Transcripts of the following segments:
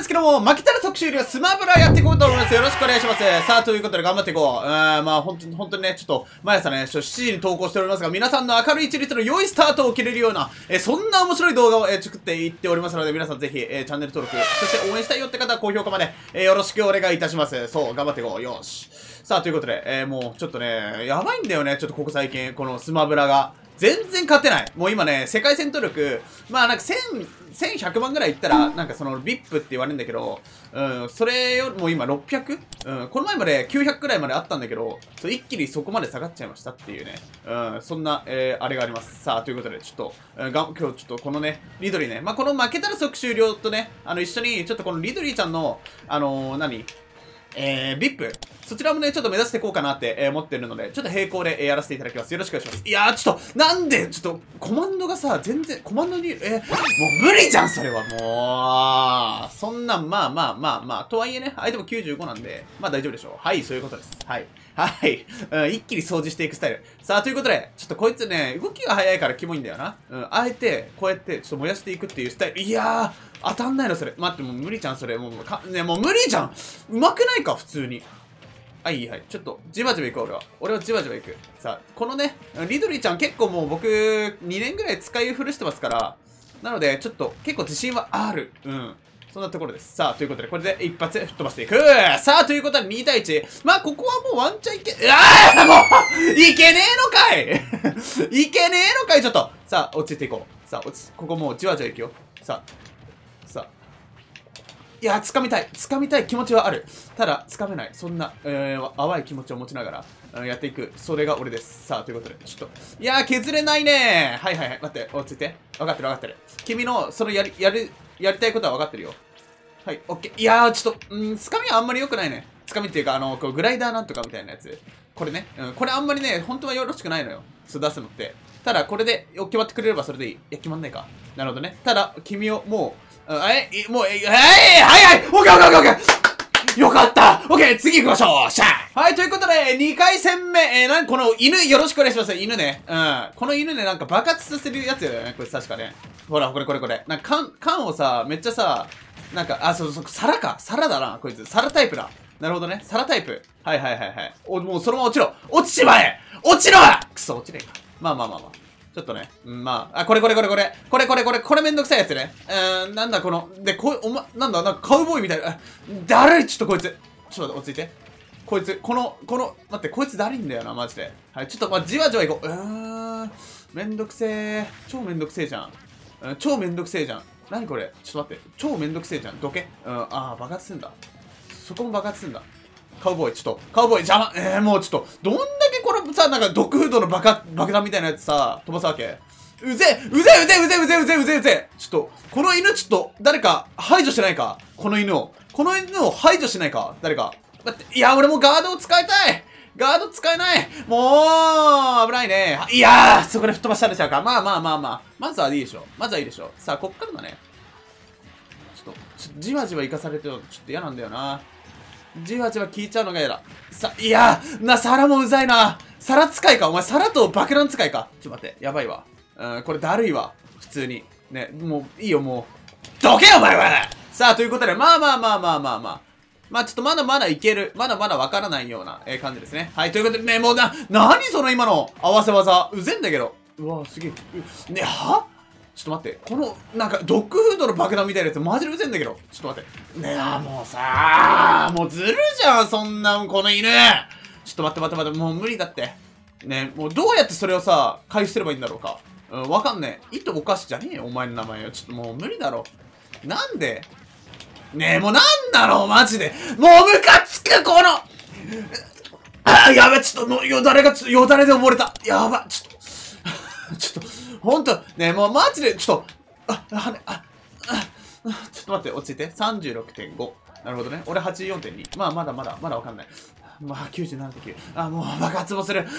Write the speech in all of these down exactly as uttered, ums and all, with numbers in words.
ですけども、負けたら即終了、スマブラやっていこうと思います。よろしくお願いします。さあ、ということで頑張っていこう。うーん、まあ、ほんと、ほんとにね、ちょっと、毎朝ね、しちじに投稿しておりますが、皆さんの明るい一日の良いスタートを切れるような、えー、そんな面白い動画を、えー、作っていっておりますので、皆さんぜひ、えー、チャンネル登録、そして応援したいよって方は高評価まで、えー、よろしくお願いいたします。そう、頑張っていこう。よし。さあ、ということで、えー、もう、ちょっとね、やばいんだよね、ちょっとここ最近、このスマブラが。全然勝てない。もう今ね、世界戦闘力、まあなんかせん、せんひゃくまんぐらいいったら、なんかその ブイアイピー って言われるんだけど、うん、それよりも今ろっぴゃく？ うん、この前まできゅうひゃくくらいまであったんだけど、そ一気にそこまで下がっちゃいましたっていうね。うん、そんな、えー、あれがあります。さあ、ということで、ちょっと、えー、が今日ちょっとこのね、リドリーね、まあこの負けたら即終了とね、あの一緒に、ちょっとこのリドリーちゃんの、あのー、何えー、ブイアイピー そちらもね、ちょっと目指していこうかなって、えー、思ってるので、ちょっと並行で、えー、やらせていただきます。よろしくお願いします。いやー、ちょっと、なんで、ちょっと、コマンドがさ、全然、コマンドに、えー、もう無理じゃん、それは。もう、そんなん、まあまあまあまあ、とはいえね、相手もきゅうじゅうごなんで、まあ大丈夫でしょう。はい、そういうことです。はい。はい。うん、一気に掃除していくスタイル。さあ、ということで、ちょっとこいつね、動きが早いからキモいんだよな。うん、あえて、こうやって、ちょっと燃やしていくっていうスタイル。いやー、当たんないの、それ。待って、もう無理じゃん、それ。もう、か、ね、もう無理じゃん。うまくないか、普通に。はい、はい。ちょっと、じわじわ行こう、俺は。俺はじわじわ行く。さあ、このね、リドリーちゃん結構もう僕、にねんぐらい使い古してますから、なので、ちょっと、結構自信はある。うん。そんなところです。さあ、ということで、これで一発吹っ飛ばしていく。さあ、ということで、にたいいち。まあ、ここはもうワンチャンいけ、ああもういけねえのかいいけねえのかいちょっと。さあ、落ち着いていこう。さあ、落ち、ここもうじわじわ行くよ。さあ、さあ。いやー、掴みたい。掴みたい気持ちはある。ただ、掴めない。そんな、えー、淡い気持ちを持ちながら、うん、やっていく。それが俺です。さあ、ということで、ちょっと。いやー、削れないねー。はいはいはい。待って、落ち着いて。分かってる分かってる。君の、そのやり、やる、やりたいことは分かってるよ。はい、オッケー。いやー、ちょっと、うん、掴みはあんまり良くないね。掴みっていうか、あの、こうグライダーなんとかみたいなやつ。これね。うん、これあんまりね、本当はよろしくないのよ。そう出すのって。ただ、これで、決まってくれればそれでいい。いや、決まんないか。なるほどね。ただ、君を、もう、え、もう、え、えー、はいはいオッケーオッケーオッケーオッケーよかったオッケー次行きましょうシャーはい、ということで、にかい戦目、えー、なんこの犬、よろしくお願いします。犬ね。うん。この犬ね、なんか爆発させるやつだよね。これ確かね。ほら、これこれこれ。なんか、缶、缶をさ、めっちゃさ、なんか、あ、そうそう、皿か。皿だな、こいつ。皿タイプだ。なるほどね。皿タイプ。はいはいはいはい。お、もうそのまま落ちろ落ちちまえ落ちろくそ、落ちねえか。まあまあまあまあ。ちょっとね。まあ、あ、これこれこれこれ。これこれこれ、これめんどくさいやつね。うーん、なんだこの、で、こおま、なんだ、なんかカウボーイみたいな。だるいちょっとこいつ。ちょっと待って、落ち着いて。こいつ、この、この、待って、こいつだるいんだよな、マジで。はい、ちょっと、まあ、じわじわいこう。うーん、めんどくせえ。超めんどくせえじゃん。うん、超めんどくせえじゃん。何これちょっと待って。超めんどくせえじゃん。どけうん、ああ、爆発すんだ。そこも爆発すんだ。カウボーイ、ちょっと、カウボーイ邪魔。えー、もうちょっと、どんだけこのさ、なんか、ドッグフードの爆爆弾みたいなやつさ、飛ばすわけうぜうぜうぜうぜうぜうぜうぜうぜうぜちょっと、この犬ちょっと、誰か排除してないかこの犬を。この犬を排除しないか誰か。待って、いや、俺もガードを使いたいガード使えないもう、危ないね。いやー、そこで吹っ飛ばしたでしょうか。まあまあまあまあ。まずはいいでしょ。まずはいいでしょ。さあ、こっからだね。ちょっと、ちょっとじわじわ生かされてるのちょっと嫌なんだよな。じわじわ効いちゃうのが嫌だ。さ、いやー、な、皿もうざいな。皿使いか。お前、皿と爆弾使いか。ちょっと待って。やばいわ。うん、これだるいわ。普通に。ね、もう、いいよ、もう。どけよ、お前はさあ、ということで、まあまあまあまあまあまあ。まあちょっとまだまだいける。まだまだわからないような、えー、感じですね。はい、ということでね、もうな、なにその今の合わせ技。うぜんだけど。うわすげえ。ね、はちょっと待って。この、なんか、ドッグフードの爆弾みたいなやつ、マジでうぜんだけど。ちょっと待って。ねあ、もうさー、もうずるじゃん、そんな、この犬。ちょっと待って待って待って、もう無理だって。ね、もうどうやってそれをさ、回避すればいいんだろうか。うん、わかんねえ。いとおかしじゃねえよ、お前の名前よ。ちょっともう無理だろ。なんでねえ、もうなんだろう、マジで。もうムカつく、このあ、やべ、ちょっと、もうよだれが、ちょっと、よだれで溺れた。やば、ちょっと、ちょっと、ほんと、ねえ、もうマジで、ちょっと、あ、あ、ね、あ、あ、ちょっと待って、落ち着いて。さんじゅうろくてんご。なるほどね。俺はちじゅうよんてんに。まあ、まだまだ、まだわかんない。まあ、きゅうじゅうななてんきゅう。あ、もう爆発もする。もう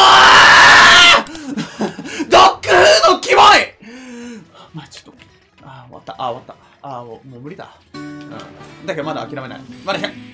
ドッグフードキモいまあ、ちょっと、あ、終わった。あ、終わった。あ、もう、もう無理だ。うん。だけどまだ諦めない。まだひゃく、